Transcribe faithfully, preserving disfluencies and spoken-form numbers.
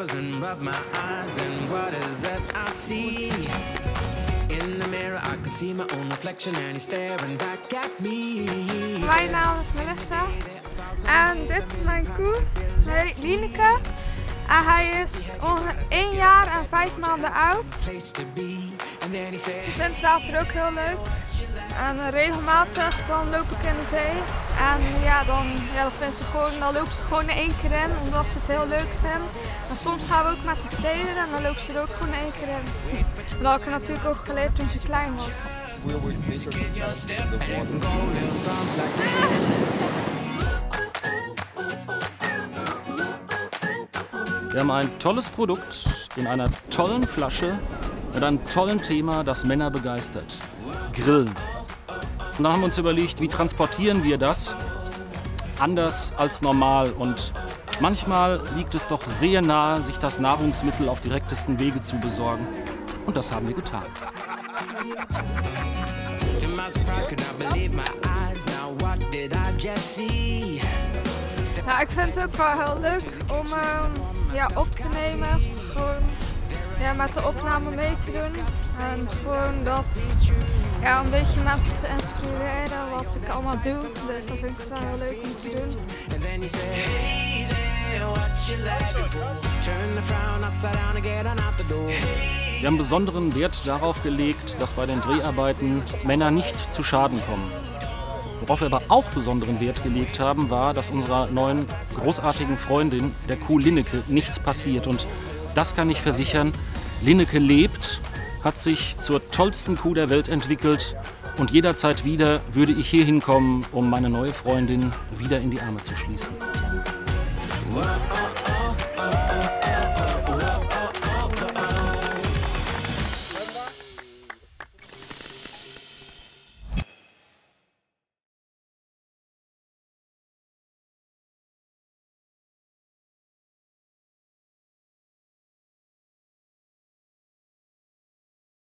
clothes and rub my eyes, and what is it I see? In the mirror I could see my own reflection and he's staring back at me. Mijn naam is Melissa en dit is mijn koe, Lineke. En hij is ongeveer één jaar en vijf maanden oud. Ze vindt water ook heel leuk. En regelmatig dan loop ik in de zee. En ja, dan, ja, dan, vindt ze gewoon, dan loopt ze gewoon één keer in, omdat ze het heel leuk vindt. En soms gaan we ook met de trainer en dan loopt ze er ook gewoon één keer in. Dat heb ik natuurlijk ook geleerd toen ze klein was. Wir haben ein tolles Produkt in einer tollen Flasche mit einem tollen Thema, das Männer begeistert. Grillen. Und dann haben wir uns überlegt, wie transportieren wir das anders als normal. Und manchmal liegt es doch sehr nahe, sich das Nahrungsmittel auf direktesten Wege zu besorgen. Und das haben wir getan. Ja, ik vind het ook wel heel leuk om uh, ja, op te nemen, gewoon ja, met de opname mee te doen. En gewoon dat, ja, een beetje mensen te inspireren wat ik allemaal doe. Dus dat vind ik het wel heel leuk om te doen. Wir haben besonderen Wert darauf gelegt, dass bei den Dreharbeiten Männer nicht zu Schaden kommen. Worauf wir aber auch besonderen Wert gelegt haben, war, dass unserer neuen großartigen Freundin, der Kuh Lineke, nichts passiert. Und das kann ich versichern, Lineke lebt, hat sich zur tollsten Kuh der Welt entwickelt und jederzeit wieder würde ich hier hinkommen, um meine neue Freundin wieder in die Arme zu schließen. Whoa, oh, oh, oh, oh, oh, oh.